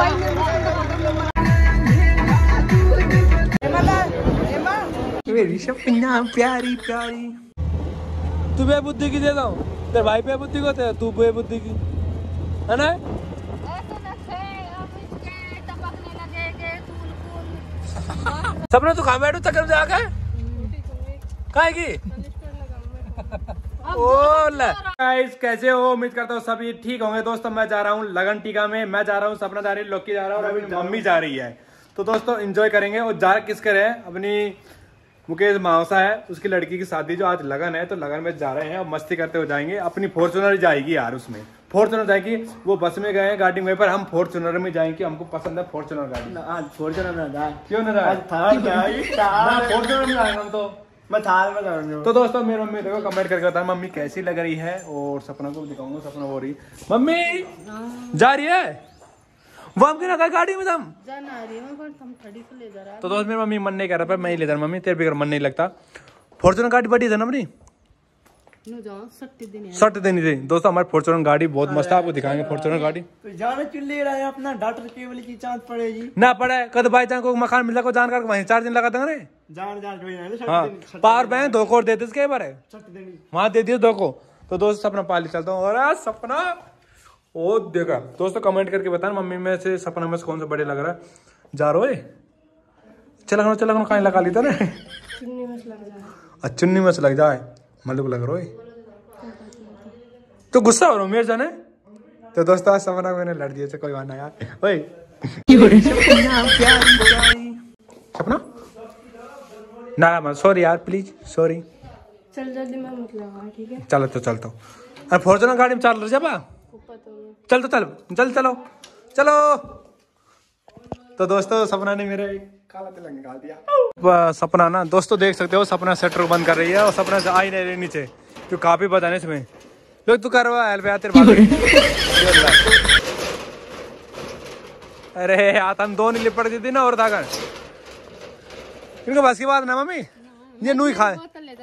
मेरी सपना प्यारी प्यारी। तू बेबुद्धि की दे दो, तेरे भाई बेबुद्धि को, तू बेबुद्धि की है ना। सपना तू कहाँ बैठो चक्कर में जाके खाएगी। गाइस कैसे हो, उम्मीद करता हूँ सभी ठीक होंगे। दोस्तों मैं जा रहा हूँ लगन टीका में, मैं जा रहा हूँ, सपना जा रही है, लोकी जा रहा है और अभी मम्मी जा रही है। तो दोस्तों एंजॉय करेंगे। और जा किसके रहे, अपनी मुकेश मावसा है, उसकी लड़की की शादी जो आज लगन है, तो लगन में जा रहे हैं और मस्ती करते हुए जाएंगे। अपनी फॉर्च्यूनर जाएगी यार, उसमें फॉर्च्यूनर जाएगी। वो बस में गए गाड़ी में, पर हम फॉर्च्यूनर में जाएंगे, हमको पसंद है फॉर्च्यूनर गाड़ी। आज फॉर्च्यूनर में जाए, क्यों ना जाए, फॉर्च्यूनर में जाएंगे हम तो, मैं थार में जाऊंगा। तो दोस्तों मेरी मम्मी देखो कमेंट करके बता मम्मी कैसी लग रही है, और सपना को दिखाऊंगा, सपना हो रही मम्मी जा रही है वो हम ना गाड़ी में तुम जाना आ रही है, पर तुम खड़ी से ले जा रहा है। तो दोस्त मेरी मम्मी मन नहीं कर रहा, पर मैं ही ले जा रहा। मम्मी तेरे भी मन नहीं लगता, फॉर्च्यूनर गाड़ी बड़ी है ना मेरी, 60 दिन ही थी। दोस्तों हमारी फॉर्च्यूनर गाड़ी बहुत मस्त है, आपको दिखाएंगे फॉर्च्यूनर गाड़ी। तो जाना क्यों ले रहा है अपना, डॉक्टर केवल की चांद पड़ेगी ना पड़े, कद बाई चांद को मकान मिलता को जानकार वहीं 4 दिन लगा देंगे। हाँ पावर बैंक धोखो और देते इसके बारे वहां दे दिए धोखो। तो दोस्त सपना पाली चलता हूँ। और सपना ओ देखा दोस्तों कमेंट करके बताना मम्मी में से सपना में से कौन सा बड़े लग रहा है। जा रहे चला चला कहीं लगा ली था ना, चुन्नी में से लग जाए मतलब लग रहा है तो गुस्सा हो रहा हूँ मेरे जाने। तो दोस्तों आज सपना मैंने लड़ दिया, कोई बात ना यार। ओए सपना ना सॉरी यार प्लीज सॉरी, चल जल्दी मैं मत लगा ठीक है। चलो तो चलता हूँ, अरे फॉर्च्यूनर गाड़ी में चल रही है चल तो चल चलो चलो। तो दोस्तों सपना ने मेरे काला तिलक निकाल दिया। सपना ना दोस्तों देख सकते हो, सपना शटर बंद कर रही है और सपना से आ ही नहीं रही नीचे, तो काफी बताने इसमें लोग तू करवा हेल्प यार तेरे अरे यार हम दो नहीं लिपट दी थी ना, और ताकत इनको बस की बात ना मम्मी, ये नू ही खाए।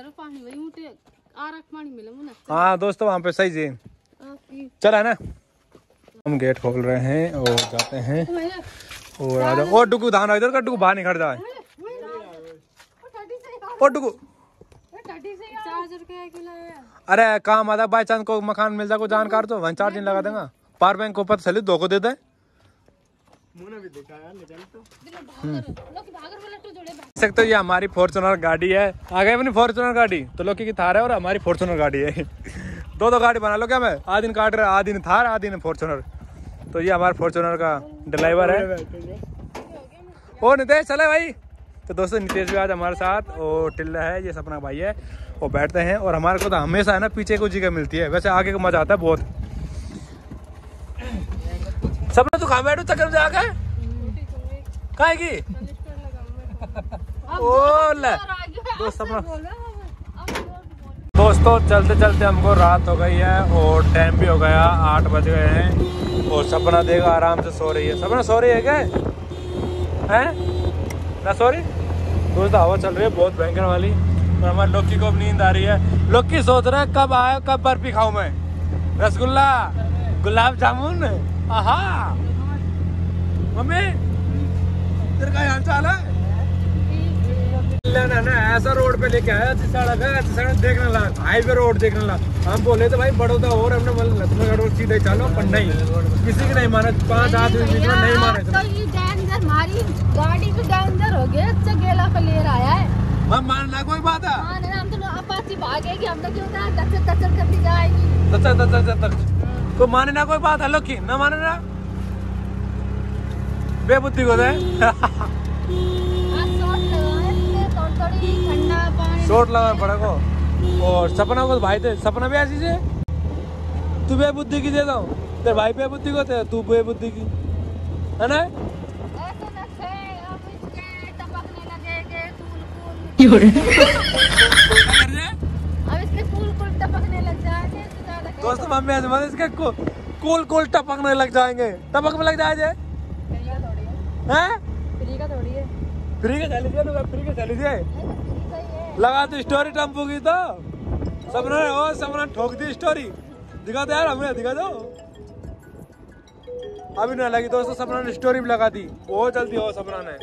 हाँ दोस्तों वहाँ पे सही जी चला ना, हम गेट खोल रहे हैं और जाते हैं। और आ जाओ, और डुकू धान इधर का, डुकू बाहर नहीं खड़ जाए, और डुकू अरे काम आता बाई चांस को मकान मिल जाए को जानकार तो वहीं 4 दिन लगा देगा। पावर बैंक को पता चले धोखो देता है। सकते ये हमारी फॉर्च्यूनर गाड़ी है, आ गए अपनी फॉर्च्यूनर गाड़ी, तो लोकी की थार है और हमारी फॉर्च्यूनर गाड़ी है। दो गाड़ी बना लो क्या, मैं आध दिन काट रहा, आध दिन थार आध दिन फॉर्च्यूनर। तो ये हमारे फॉर्च्यूनर का ड्राइवर है ओ नितेश चले भाई। तो दोस्तों नितेश भी आज हमारे साथ, और टिल्ला है ये सपना भाई है, वो बैठते हैं। और हमारे को तो हमेशा है ना पीछे को जगह मिलती है, वैसे आगे को मजा आता है बहुत। सपना तू कहाँ बैठो चक्कर में जाके खाएगी। दोस्तों चलते चलते हमको रात हो गई है और टाइम भी हो गया 8 बज गए हैं, और सपना देखा आराम से सो रही है। सपना सो रही है क्या है ना, सॉरी दोस्तों हवा चल रही है बहुत भयंकर वाली, और हमारे लोकी को अब नींद आ रही है। लोकी सोच रहा है कब आए, कब बर्फी खाऊं मैं, रसगुल्ला गुलाब जामुन। आहा मम्मी तेरे का हाल चाल है ना, ऐसा रोड पे लेके आया, सड़क है सड़क देखने लगा, हाईवे रोड देखने लगा। हम बोले थे भाई बड़ौदा और हमने मतलब सीधे चलो, पर नहीं किसी की नहीं माने, 5 आदमी नहीं माने। हमारी गाड़ी भी डेंजर हो गया, अच्छा गेला प्लेयर आया है। हम मानना कोई बात है, हम तो अपाची भागेगी, हम तो क्यों टचर करती जाएगी। तो माने ना कोई बात है, लोकी ना माने ना बेबुद्धि को दे। शॉट लगाना पड़ेगा। और सपना को भाई थे, सपना भी ऐसी से तू बेबुद्धि की देता हूँ, तेरे भाई बेबुद्धि को थे, तू बेबुद्धि की है ना। दोस्तों मम्मी इसके कूल टपकने लग जाएंगे, टपक में लग जाए फ्री का चली लगा तो स्टोरी टम्पू की, तो सपना ठोक दी स्टोरी, दिखा दो यार हमें, दिखा दो अभी ना लगी दोस्तों, सपना ने स्टोरी भी लगा दी, बहुत जल्दी हो सपना ने।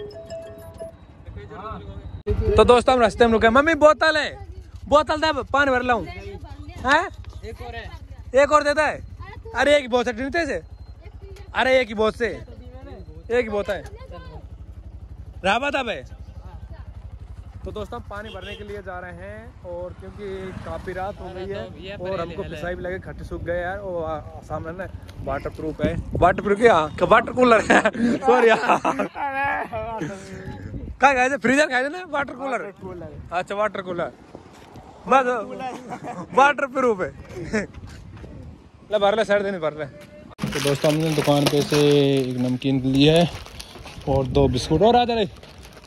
तो दोस्तों हम रास्ते में रुके। मम्मी बोतल है, बोतल दे, पानी भर लाऊं है? एक और देता है? अरे एक ही बहुत है से, अरे एक ही बहुत से, एक ही बहुत है राबा था भाई। तो दोस्तों हम पानी भरने के लिए जा रहे हैं, और क्योंकि काफी रात हो गई है और हमको पिसाई भी लगे, खट्टे सूख गए यार। और सामने ना वाटर प्रूफ है, वाटर प्रूफ क्या, वाटर कूलर है सॉरी यार, क्या खाए थे, फ्रीजर खाए थे ना, वाटर कूलर। अच्छा वाटर कूलर, बस वाटर प्रूफ है। ले भर ले, साइड देने भर ले। तो दोस्तों हमने दुकान पे से एक नमकीन ली है और 2 बिस्कुट और आ जा रहे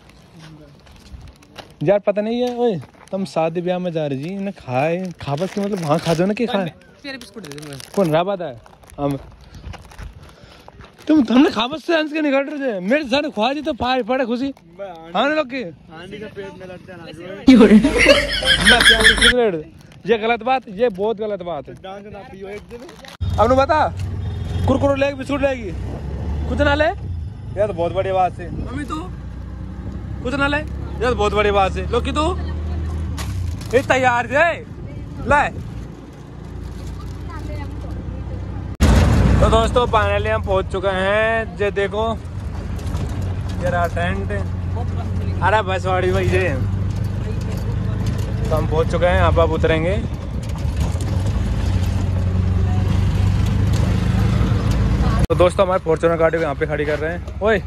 यार। पता नहीं है ओए, तुम शादी ब्याह में जा रही जी, इन्हें खाए खाबस के मतलब वहाँ खा दो ना कि खाए। बिस्कुट कौन राबात है हम, तुम हमने खाबस से हंस के निकल रहे थे, मेरे साथ खुआ जी तो पाए पड़े खुशी हाँ लोग की ये गलत बात, ये बहुत गलत बात है। अब बता कुरकुरे लेगी, बिस्कुट लेगी, कुछ ना ले यार, तो बहुत बड़ी बात है। मम्मी तू कुछ ना ले यार, बहुत बड़ी बात है। लोग की तू ये तैयार है ले। तो दोस्तों फाइनली हम पहुंच चुके हैं, ये देखो ये रहा टेंट, अरे बसवाड़ी भाई ये। तो हम पहुंच चुके हैं, अब उतरेंगे। तो दोस्तों हमारे फॉर्च्यूनर गाड़ी को यहाँ पे खड़ी कर रहे हैं। ओए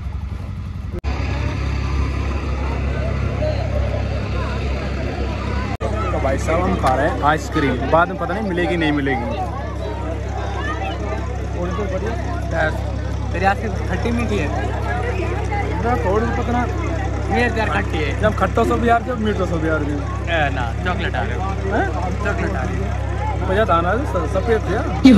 तो भाई साहब हम खा रहे हैं आइसक्रीम, बाद में पता नहीं मिलेगी नहीं मिलेगी। तेरी आइसक्रीम खट्टी मीठी है, थोड़ी पतना यार खट्टी है। जब खट्टा सो भी यार, जब मीठा सो भी यार ना, चॉकलेट आ रहे हो, चॉकलेट आ रही है, मजा आना सफेद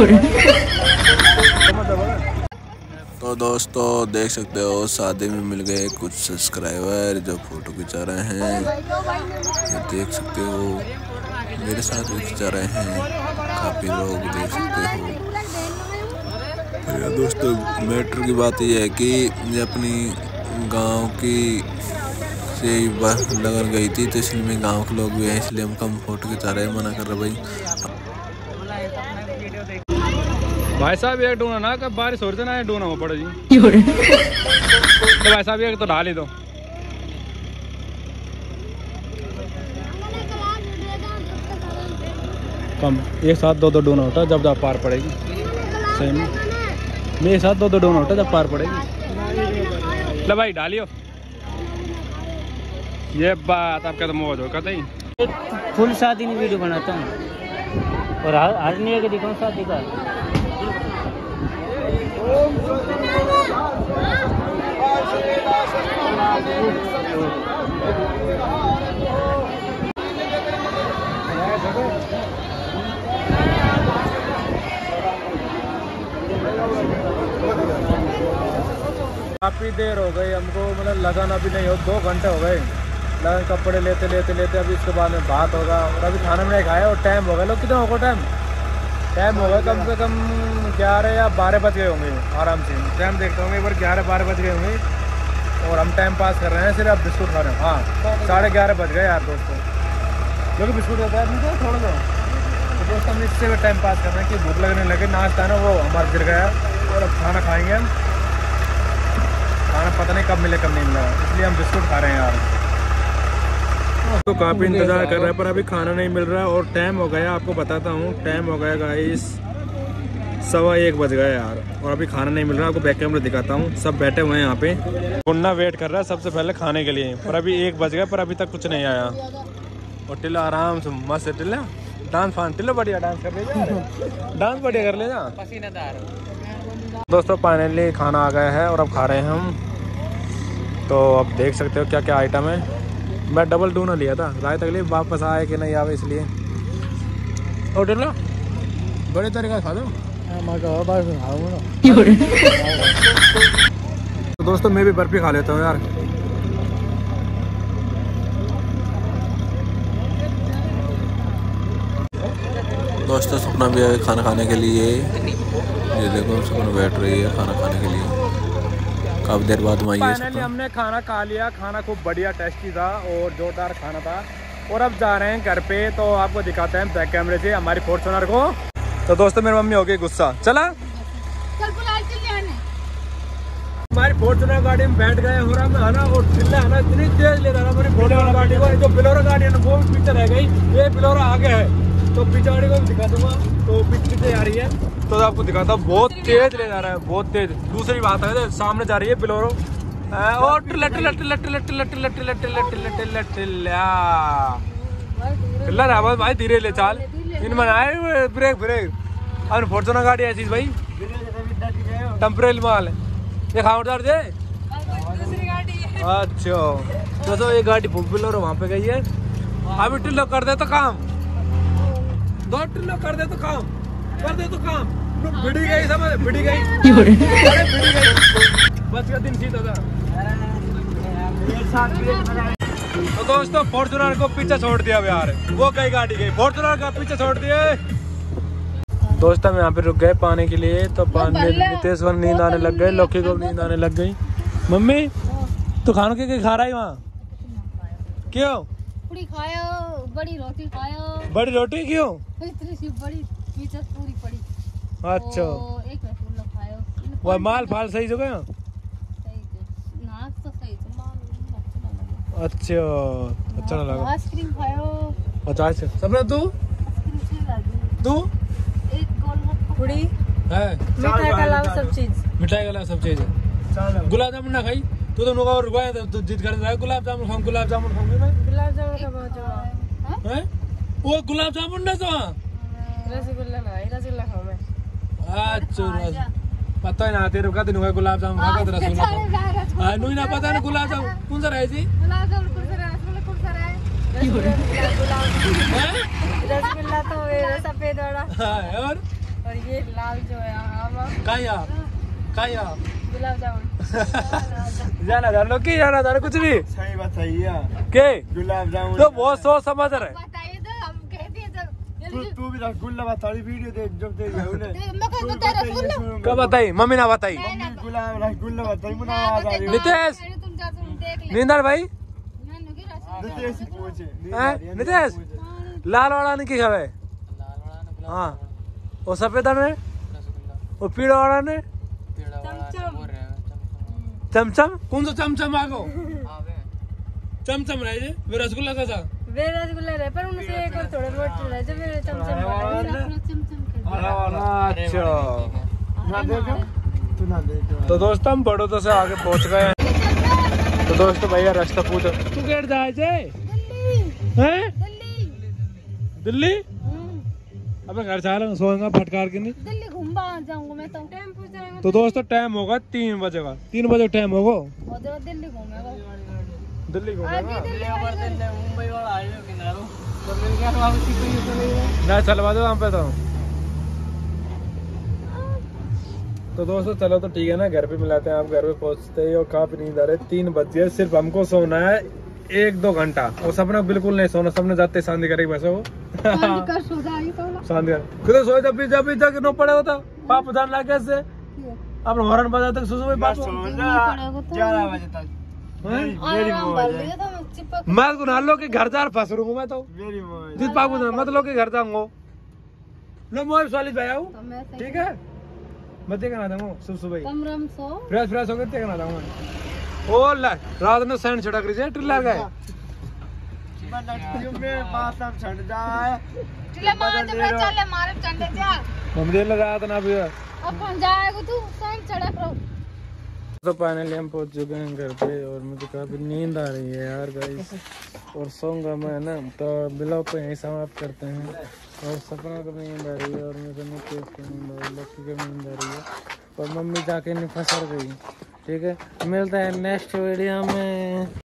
तो दोस्तों देख सकते हो शादी में मिल गए कुछ सब्सक्राइबर जो फोटो खिंचा रहे हैं, ये देख सकते हो मेरे साथ भी खिंचा रहे हैं काफ़ी लोग, देख सकते हो। दोस्तों मैटर की बात यह है कि ये अपनी गांव की से लगन गई थी, तो इसलिए में गांव के लोग भी हैं, इसलिए हम कम फोटो खिंचा रहे हैं, मना कर रहे भाई साहब। एक डूना ना, कब बारिश हो रही थी ना, डूना हो पड़े जी। तो भाई साहब एक तो ढाल ही दो। कम एक साथ 2-2 डूना होता जब जब पार पड़ेगी, सही में मेरे साथ 2-2 डूना होता जब पार पड़ेगी। ले भाई डालियो, ये बात आपका तो मौज हो कतई। फुल शादी में वीडियो बनाता हूँ और हर नहीं के दिखाऊँ शादी का। काफी देर हो गई हमको, मतलब लगन अभी नहीं हो, 2 घंटे हो गए लगन, कपड़े लेते लेते लेते। अभी इसके बाद में बात होगा, और अभी खाना में नहीं खाया, और टाइम हो गया। लोग कितना होगा टाइम हो गया कम से कम 11 या 12 बज गए होंगे आराम से। टाइम देखते होंगे एक बार 11-12 बज गए होंगे, और हम टाइम पास कर रहे हैं, सिर्फ अब बिस्कुट खा रहे हैं। हाँ 11:30 बज गए यार दोस्तों, क्योंकि बिस्कुट होता है नहीं थोड़ा सा। तो दोस्तों हम इससे भी टाइम पास कर रहे हैं कि भूख लगने लगे, नाश्ता है ना वो हमारा गिर गया, और अब खाना खाएंगे हम। खाना पता नहीं कब मिले कब नहीं मिला, इसलिए हम बिस्कुट खा रहे हैं यार। तो काफ़ी इंतज़ार कर रहे हैं पर अभी खाना नहीं मिल रहा है, और टाइम हो गया, आपको बताता हूँ टाइम हो गया गाइस 1:15 बज गया यार, और अभी खाना नहीं मिल रहा। आपको बैक कैमरा दिखाता हूँ, सब बैठे हुए हैं यहाँ पे, मुन्ना वेट कर रहा है सबसे पहले खाने के लिए, पर अभी 1 बज गया पर अभी तक कुछ नहीं आया। और टिल्ला आराम से मस्त टिल्ला डांस टिल्ला बढ़िया डांस कर ले जा, डांस बढ़िया कर ले जा। दोस्तों फाइनली खाना आ गया है और अब खा रहे हैं हम। तो अब देख सकते हो क्या क्या आइटम है। मैं डबल डूना लिया था, राय तकलीफ वापस आए कि नहीं आवे इसलिए। और टिल्ला बड़े तरीका खा दो। तो दोस्तों मैं भी बर्फी खा लेता हूँ यार। दोस्तों सपना भी आए खाना खाने के लिए, ये देखो सुकून बैठ रही है खाना खाने के लिए। काफी देर बाद वहीं फाइनली हमने खाना खा लिया। खाना खूब बढ़िया टेस्टी था और जोरदार खाना था। और अब जा रहे हैं घर पे, तो आपको दिखाते हैं बैक कैमरे से हमारी फॉर्च्यूनर को। तो दोस्तों मेरी मम्मी हो गई गुस्सा। चला हमारी फॉर्च्यूनर गाड़ी में बैठ गए हो रहा है ना, और चिल्ला है ना इतनी तेज ले रहा है हमारी फॉर्च्यूनर गाड़ी को। जो बिलोरो गाड़ी है ना वो भी पीछे रह गई, ये बिलोरो आगे है। तो पीछे गाड़ी को दिखा दूंगा, तो पीछे आ रही है तो आपको दिखाता हूँ। बहुत तेज ले जा रहा है, बहुत तेज। दूसरी बात है सामने जा रही है बिलोरो और भाई धीरे ले चाल। इनमें आए ब्रेक ब्रेक। अब फॉर्च्यूनर गाड़ी ऐसी भाई टेम्परेरी माल ये खावदार जे। अच्छा तो ये गाड़ी बिलोरो वहाँ पे गई है। अभी टिल्लो कर दे तो काम, दो टिल्लो कर दे तो काम, कर दे तो काम। बिड़ी गई समझ, बिड़ी गई बस का दिन सीधा था। तो दोस्तों फॉर्च्यूनर को पीछे छोड़ दिया यार, वो कई गाड़ी गई, फॉर्च्यूनर का पीछे छोड़ दिए। दोस्तों हम यहाँ पे रुक गए पानी के लिए। तो पानी नितेश को नींद आने लग गई, लौकी को नींद आने लग गई। मम्मी तू खानों के खा रहा है वहाँ क्यों? पूरी खायो, बड़ी रोटी खायो। बड़ी रोटी क्यों? इतनी सी बड़ी पीछे पूरी पड़ी। अच्छा एक रसगुल्ला खायो। वो माल फाल सही जगह? नाक तो सही तो माल अच्छा अच्छा ना लगा। आइसक्रीम खायो। अच्छा सपना तू एक गोलगप्पा पूरी है, मिठाई का अलावा सब चीज, मिठाई का अलावा सब चीज है। गुलाब जामुन ना खाई तू तो नुका रुपया तो जिद कर रहा है। गुलाब जामुन खाऊं, गुलाब जामुन खाऊंगी मैं। गुलाब जामुन का बहुत है वो गुलाब जामुन ना तो रसगुल्ला ना, रसगुल्ला खाऊं मैं। अच्छा पता ही ना आते रुका दिन हुआ गुलाब जामुन खा कर रसगुल्ला हां नु ना पता ना गुलाब जामुन कौन सा रहे जी? गुलाब जामुन कौन सा रहे, रसगुल्ला कौन सा रहे? रसगुल्ला तो ये सफेद वाला हां और ये लाल जो है आमा काया गुलाब जामुन। जाना जान लो कि जाना जान कुछ भी सही बताइए के गुलाब जामुन तो बहुत सोच समझ रहे। बताइए तो हम कहते हैं जब तू भी रसगुल्ला बता रही वीडियो देख जो देख ने मैं कह बता रसगुल्ला कब बताई? मम्मी ना बताई। गुलाब रसगुल्ला बताई मुना आवाज आ रही नितेश तुम जा तुम देख ले। नींदर भाई मैंने की रसगुल्ला नितेश पूछे हैं नितेश लाल वाला ने की खावे? हाँ वो सफेद ने वो पीला वाला ने चमचम कौन सा चमचम आगो चमचम रहे जे वे रसगुल्ला का था वे रसगुल्ला रहे पर उनसे एक और थोड़े बहुत रहे जो मेरे चमचम अच्छा ना देखो तू ना देखो। तो दोस्तों हम बड़ौदा से आगे पहुंच गए हैं। तो दोस्तों भैया रास्ता पूछो तू केड़ जाए जे हैं दिल्ली? अब घर चला सोएगा फटकार के नहीं दिल्ली घूमवा जाऊंगा मैं तो टेम्पो जाएगा। तो दोस्तों टाइम होगा 3 बजे का, 3 बजे टाइम होगा और जो दिल्ली घूमेगा दिल्ली घूमेगा मुंबई वाला हाईवे किनारो ना चलवा दो वहाँ पे। तो दोस्तों चलो तो ठीक है ना, घर पे मिलाते हैं। आप घर पे पहुँचते ही और काफी नींद आ रहे। 3 बज गए, सिर्फ हमको सोना है 1-2 घंटा। और सपना बिल्कुल नहीं सोना, सपने जाते शांति करेगी वैसे वो शांति कर सो जब तक नो पड़े होता पाप जान लग कैसे अपने हॉर्न बजा तक सुसु में पाप 11 बजे तक मेरी मौज मैं को ना लो के घर जा फंस रहूं मैं तो मेरी मौज जिस पाप मत लो के घर जाऊंगा लो मोबाइल वाली पे आऊं ठीक है मैं देखना दूंगा सुबह कमरा में सो फ्रेश होकर देखना दूंगा। ओ ला रात में सैंड छिड़क रही है ट्रिलर गए में बात अब छट जाए चले मार दे पे चले मारे चंडे जा हम दे लगा ना भी अपन जाएगा तू सैंड चढ़ा करो। तो फाइनली हम पहुंच चुके हैं घर पे और मुझे काफी नींद आ रही है यार गाइस और सोऊंगा मैं ना। तो ब्लॉग को यहीं समाप्त करते हैं। और सपना को नींद आ रही है और मुझे नींद आ रही है, लक्की को नींद आ रही है और मम्मी जाके नहीं फंस गई। ठीक है मिलते हैं नेक्स्ट वीडियो में।